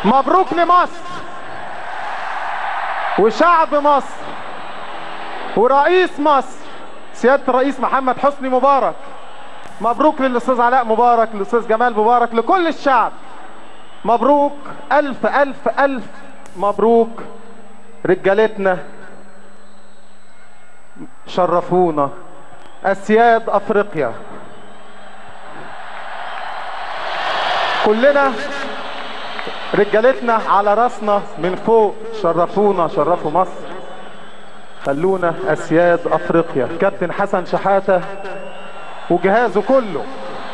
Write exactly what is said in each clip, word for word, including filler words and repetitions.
مبروك لمصر وشعب مصر ورئيس مصر سيادة الرئيس محمد حسني مبارك. مبروك للأستاذ علاء مبارك، للأستاذ جمال مبارك، لكل الشعب. مبروك، ألف ألف ألف مبروك. رجالتنا شرفونا، أسياد أفريقيا، كلنا رجالتنا على راسنا من فوق، شرفونا، شرفوا مصر، خلونا أسياد أفريقيا. كابتن حسن شحاتة وجهازه كله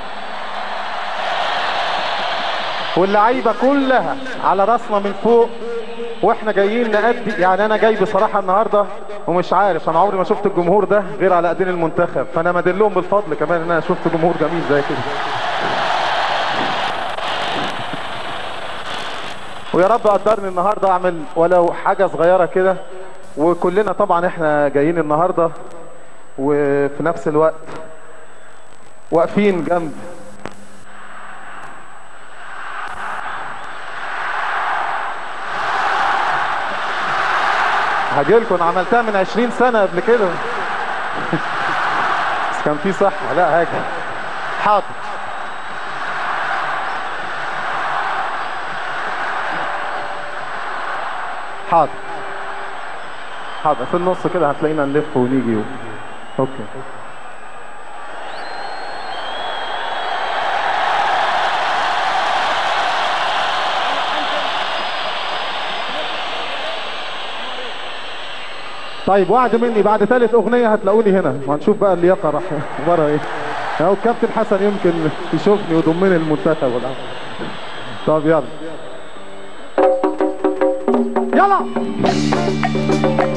واللعيبة كلها على راسنا من فوق، واحنا جايين نأدي. يعني انا جاي بصراحة النهاردة ومش عارف، انا عمري ما شفت الجمهور ده غير على ايدين المنتخب، فانا مدلهم بالفضل كمان ان انا شفت جمهور جميل زي كده. ويا رب قدرني النهاردة اعمل ولو حاجة صغيرة كده. وكلنا طبعا احنا جايين النهاردة وفي نفس الوقت واقفين جنب هجيلكم. انا عملتها من عشرين سنة قبل كده بس كان في صحة. لا هاجي. حاضر حاضر حاضر في النص كده هتلاقينا نلف ونيجي و... اوكي. طيب وعد مني بعد ثالث اغنيه هتلاقوني هنا وهنشوف بقى اللياقه راح بره ايه. اهو الكابتن حسن يمكن يشوفني ويضمني المنتخب ولا. طب يلا يلا